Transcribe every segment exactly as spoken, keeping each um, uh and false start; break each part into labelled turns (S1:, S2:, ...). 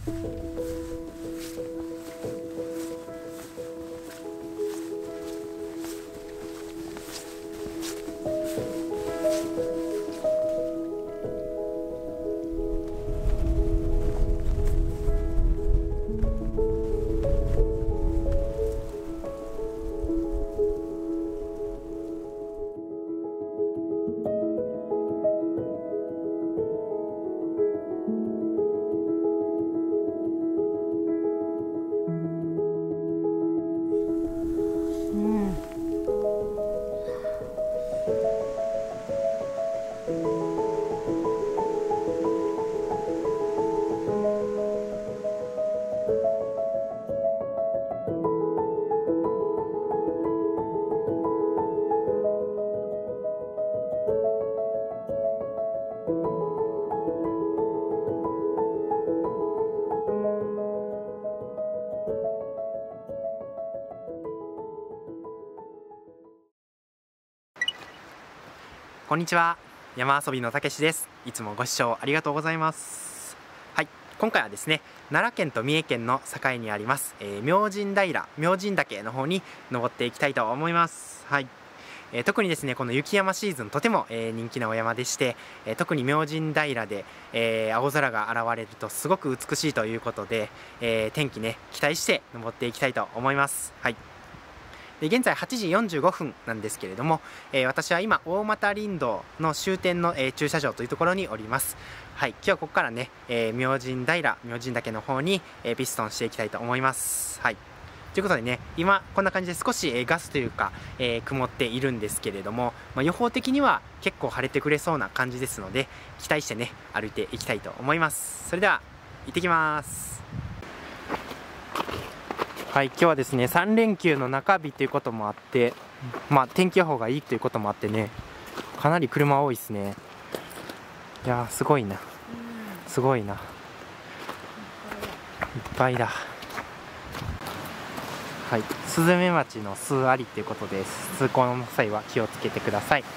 S1: こんにちは、山遊びのたけしです。いつもご視聴ありがとうございます。はい、今回はですね、奈良県と三重県の境にあります、えー、明神平、明神岳の方に登っていきたいと思います。はい、えー、特にですね、この雪山シーズン、とても、えー、人気なお山でして、えー、特に明神平で、えー、青空が現れるとすごく美しいということで、えー、天気ね、期待して登っていきたいと思います。はい。で現在はちじよんじゅうごふんなんですけれども、えー、私は今大俣林道の終点の、えー、駐車場というところにおります。はい、今日はここからね、えー、明神平、明神岳の方に、えー、ピストンしていきたいと思います。はい、ということでね、今こんな感じで少し、えー、ガスというか、えー、曇っているんですけれども、まあ、予報的には結構晴れてくれそうな感じですので、期待してね歩いていきたいと思います。それでは行ってきます。はい、今日はですねさん連休の中日ということもあって、まあ、天気予報がいいということもあってね、かなり車多いですね。いやーすごいな、すごいな、いっぱいだ。はい、スズメバチの巣ありということです。通行の際は気をつけてください。う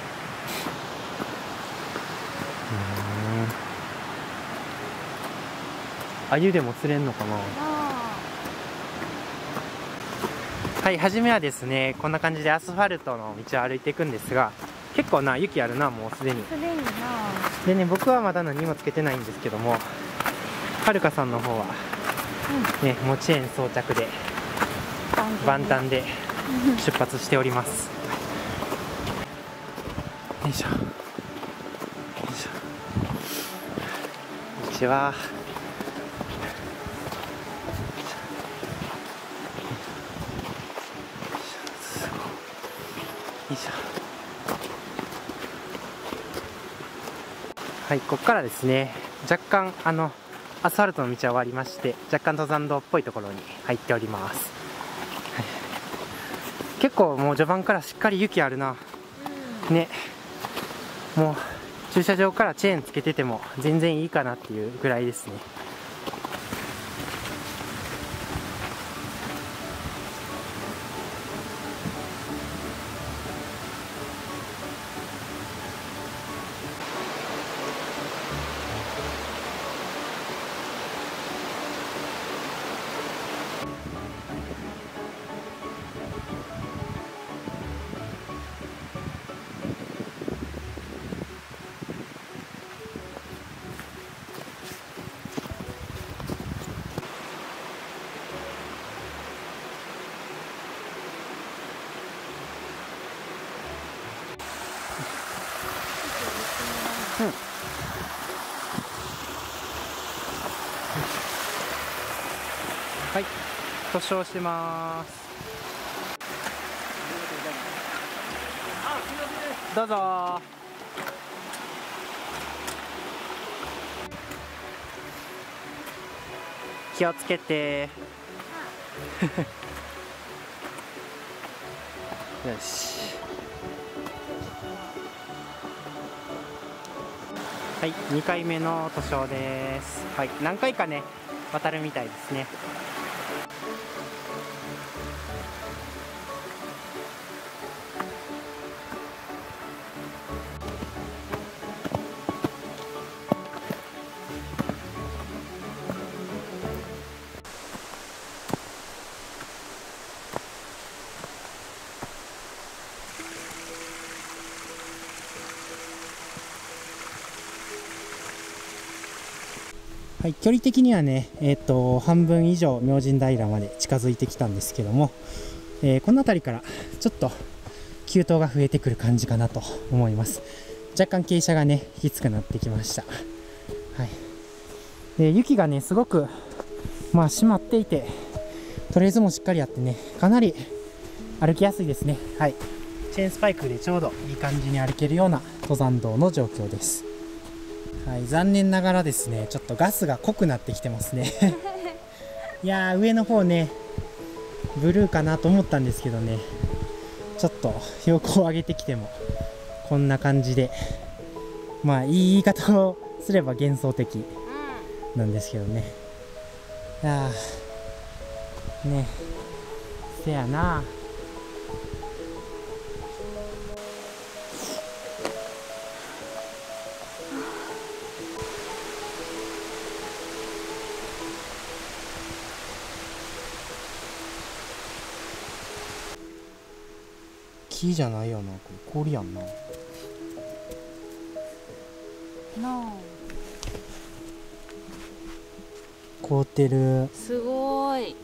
S1: ーん、アユでも釣れんのかな。はい、初めはですね、こんな感じでアスファルトの道を歩いていくんですが、結構な雪あるな、もうすでに。
S2: すでにな。
S1: でね、僕はまだ何もつけてないんですけども、はるかさんの方は、うん、ね、もうチェーン装着で万端で出発しております。よいしょ、よいしょ。こんにちは。はい、ここからですね、若干あのアスファルトの道は終わりまして、若干登山道っぽいところに入っております。はい、結構もう序盤からしっかり雪あるな、うん、ね、もう駐車場からチェーンつけてても全然いいかなっていうぐらいですね。うん、はい、塗装します。どうぞ。気をつけて。よし。はい、にかいめの塗装です。はい、何回かね渡るみたいですね。 はい、距離的にはね、えー、と半分以上明神平まで近づいてきたんですけども、えー、この辺りからちょっと急登が増えてくる感じかなと思います。若干傾斜がねきつくなってきました。はい、で雪がねすごくまあ締まっていて、トレーズもしっかりあってね、かなり歩きやすいですね。はい、チェーンスパイクでちょうどいい感じに歩けるような登山道の状況です。はい、残念ながらですね、ちょっとガスが濃くなってきてますねいやー、上の方ねブルーかなと思ったんですけどね、ちょっと標高を上げてきてもこんな感じで、まあいい言い方をすれば幻想的なんですけどね。いやーね、せやな。木じゃないよな、これ氷やんな。
S2: No.
S1: 凍ってる。
S2: すごい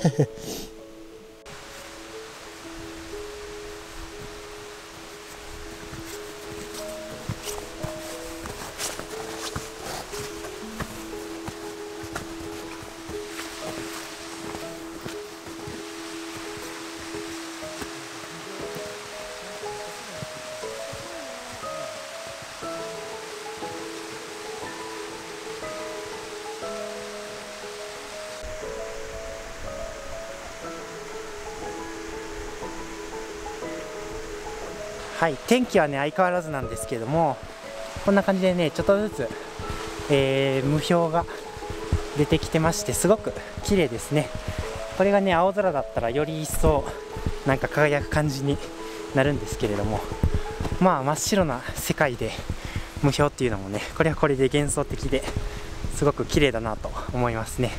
S1: はい、天気はね相変わらずなんですけども、こんな感じでねちょっとずつ、えー、霧氷が出てきてまして、すごく綺麗ですね。これがね青空だったらより一層なんか輝く感じになるんですけれども、まあ真っ白な世界で霧氷っていうのもね、これはこれで幻想的ですごく綺麗だなと思いますね。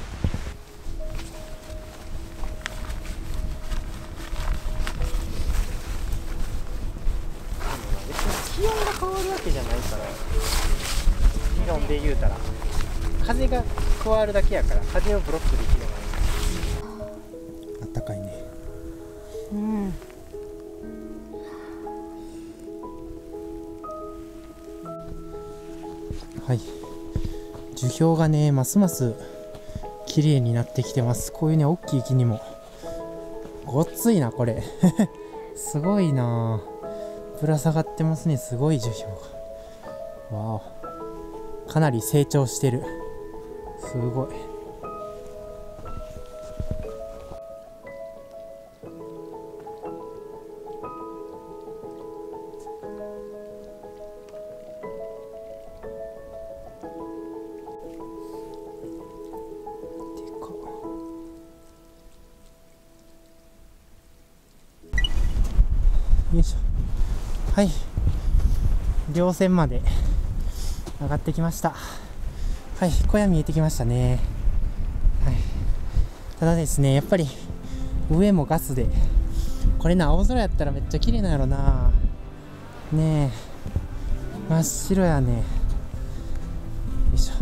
S1: 気温が変わるわけじゃないから、理論で言うたら風が加わるだけやから、風をブロックできればいい。あったかいね。
S2: うん。
S1: はい、樹氷がねますます綺麗になってきてます。こういうね大きい木にもごっついなこれすごいな、ぶら下がってますね。すごい樹氷が、わお、かなり成長してる。すごい。よいしょ。はい、稜線まで上がってきました。はい、小屋見えてきましたね。はい、ただですね、やっぱり上もガスで、これな青空やったらめっちゃ綺麗なんやろな。ねえ、真っ白やね。よいしょ。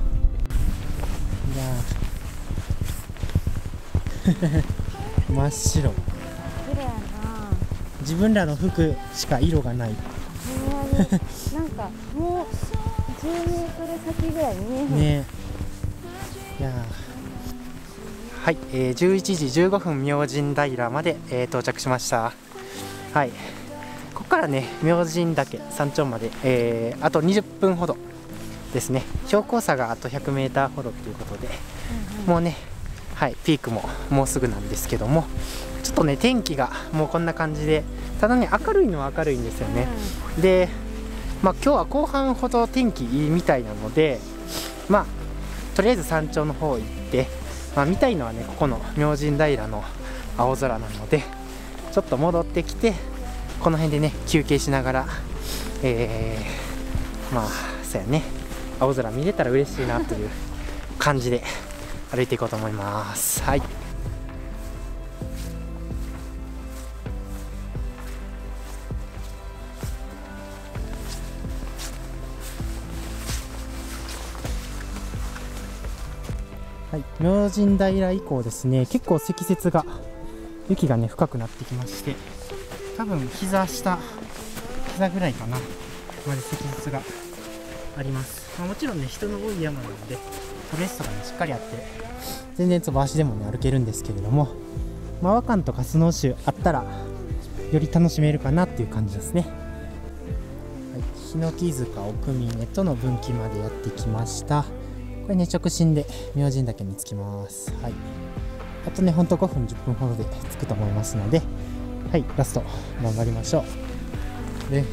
S1: いや真っ白。
S2: 綺麗やな。
S1: 自分らの服しか色がない。
S2: なんかもうじゅうメートル先ぐらい見えへん
S1: ね。いやはい、えー、じゅういちじじゅうごふん明神平まで、えー、到着しました。はい、ここからね明神岳山頂まで、えー、あとにじゅっぷんほどですね。標高差があとひゃくメーターほどということで、うんうん、もうね、はい、ピークももうすぐなんですけども、ちょっとね天気がもうこんな感じで、ただね明るいのは明るいんですよね。うん、で、まあ、今日は後半ほど天気いいみたいなので、まあとりあえず山頂の方行って、まあ、見たいのはねここの明神平の青空なので、ちょっと戻ってきてこの辺でね休憩しながら、えー、まあそうやね、青空見れたら嬉しいなという感じで歩いていこうと思います。はい、 はい、明神平以降ですね、結構積雪が雪がね深くなってきまして、多分膝下膝ぐらいかなまで積雪があります。まあ、もちろんね人の多い山なのでトレスとかねしっかりあって全然つば足でもね歩けるんですけれども、まあ、和漢とかスノーシューあったらより楽しめるかなっていう感じですね。はい、日の木塚奥峰との分岐までやってきました。これね直進で明神岳に着きます。はい、あとねほんとごふんじゅっぷんほどで着くと思いますので、はい、ラスト頑張りましょう。で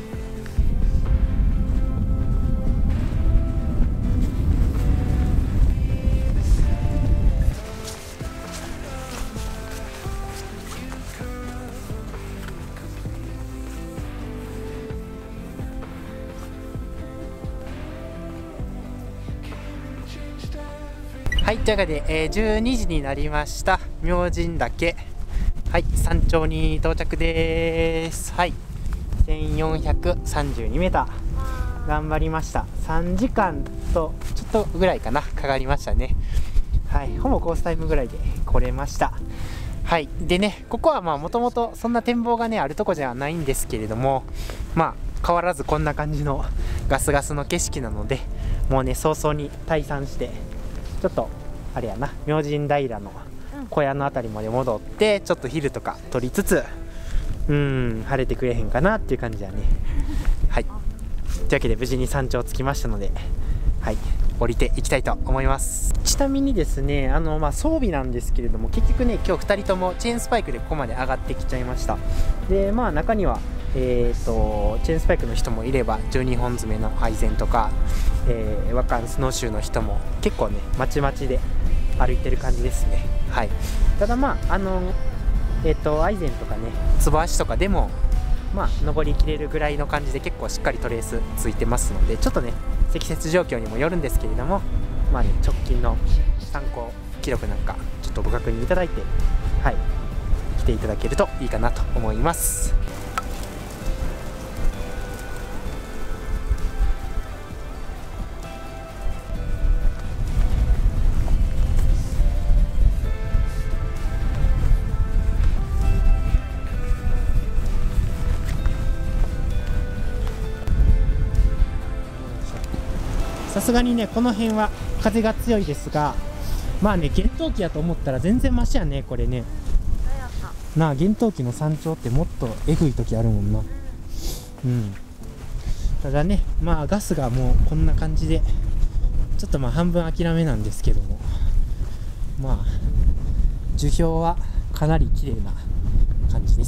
S1: はい、というわけで、えー、じゅうにじになりました。明神岳、はい、山頂に到着です。はい、せんよんひゃくさんじゅうにメーター頑張りました。さんじかんとちょっとぐらいかなかかりましたね。はい、ほぼコースタイムぐらいで来れました。はい、でね、ここはまあもともとそんな展望がねあるとこじゃないんですけれども、まあ変わらずこんな感じのガスガスの景色なので、もうね早々に退散して、ちょっとあれやな、明神平の小屋の辺りまで戻ってちょっと昼とか撮りつつ、うーん晴れてくれへんかなっていう感じだね。はい、というわけで無事に山頂着きましたので、はい、降りていきたいと思います。ちなみにですね、あの、まあ、装備なんですけれども、結局ね今日ふたりともチェーンスパイクでここまで上がってきちゃいました。でまあ中にはえー、とチェーンスパイクの人もいればじゅうにほん爪のアイゼンとか、えー、和漢スノーシューの人も結構ねまちまちで歩いてる感じですね。はい、ただまああのえっ、ー、とアイゼンとかねつば足とかでもまあ登りきれるぐらいの感じで結構しっかりトレースついてますので、ちょっとね積雪状況にもよるんですけれども、まあね直近の参考記録なんかちょっとご確認いただいて、はい来ていただけるといいかなと思います。さすがにねこの辺は風が強いですが、まあね厳冬期やと思ったら全然マシやねこれね。なあ厳冬期の山頂ってもっとえぐい時あるもんな。うん、ただねまあガスがもうこんな感じでちょっとまあ半分諦めなんですけども、まあ樹氷はかなり綺麗な感じです。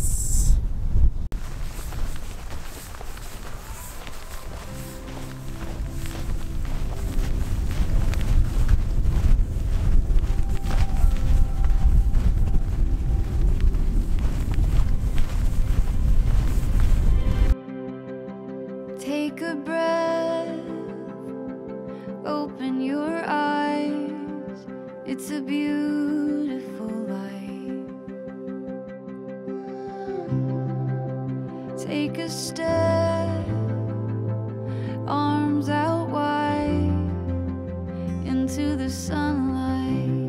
S3: Take a breath, open your eyes, it's a beautiful life. Take a step, arms out wide, into the sunlight.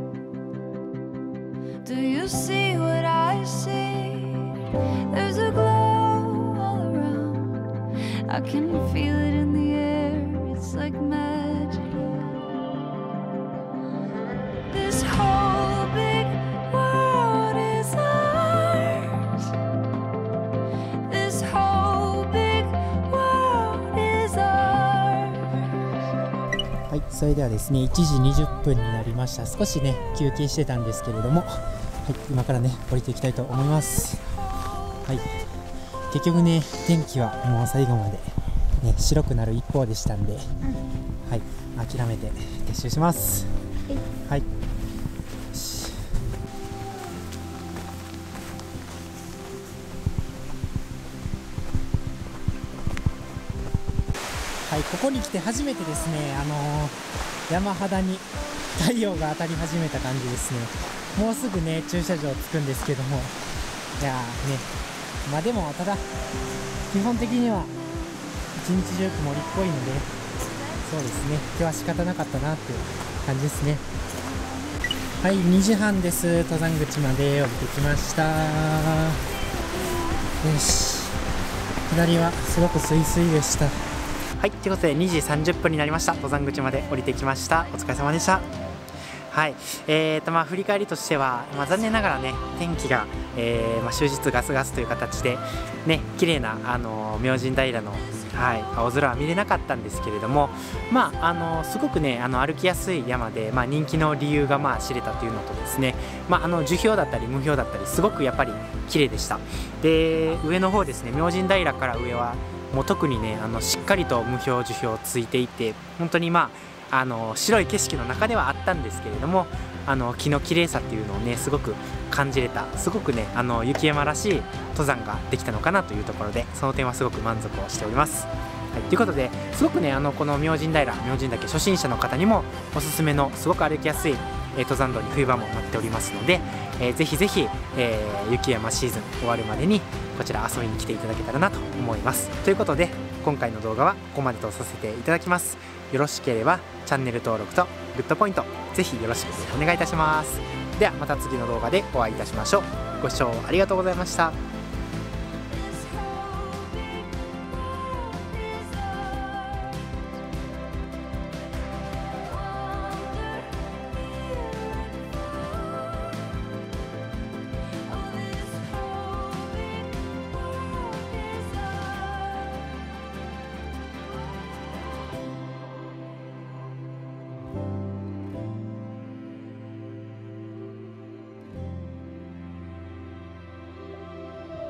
S3: Do you see what I see? There's a glow all around, I can feel it in the air, it's like magic. This whole big world is ours. This whole big world is ours.
S1: はい、それではですねいちじにじゅっぷんになりました。少しね休憩してたんですけれども、はい、今からね降りていきたいと思います。はい、結局ね天気はもう最後まで、ね、白くなる一方でしたんで、はい、諦めて撤収します。はい、はい、ここに来て初めてですね、あのー、山肌に太陽が当たり始めた感じですね。もうすぐね駐車場着くんですけども、いやーね、まあでもただ基本的には一日中曇りっぽいので、そうですね今日は仕方なかったなっていう感じですね。 はい、にじはんです。登山口まで降りてきました。よし、下りはすごくスイスイでした。はい、ということでにじさんじゅっぷんになりました。登山口まで降りてきました。お疲れ様でした。はい、えーとまあ振り返りとしては、まあ、残念ながらね、天気が、えーまあ、終日ガスガスという形でね、綺麗なあの明神平の、はい、青空は見れなかったんですけれども、まああのすごくね、あの歩きやすい山で、まあ、人気の理由がまあ知れたというのとですね、まあ、あの樹氷だったり無氷だったりすごくやっぱり綺麗でした。で、上の方ですね、明神平から上はもう特にね、あのしっかりと無氷樹氷ついていて、本当にまああの白い景色の中ではあったんですけれども、あの木の綺麗さっていうのをねすごく感じれた、すごくねあの雪山らしい登山ができたのかなというところで、その点はすごく満足をしております。はい、ということですごくね、あのこの明神平明神岳初心者の方にもおすすめのすごく歩きやすい、えー、登山道に冬場もなっておりますので、えー、ぜひぜひ、えー、雪山シーズン終わるまでにこちら遊びに来ていただけたらなと思います。ということで今回の動画はここまでとさせていただきます。よろしければチャンネル登録とグッドポイントぜひよろしくお願いいたします。ではまた次の動画でお会いいたしましょう。ご視聴ありがとうございました。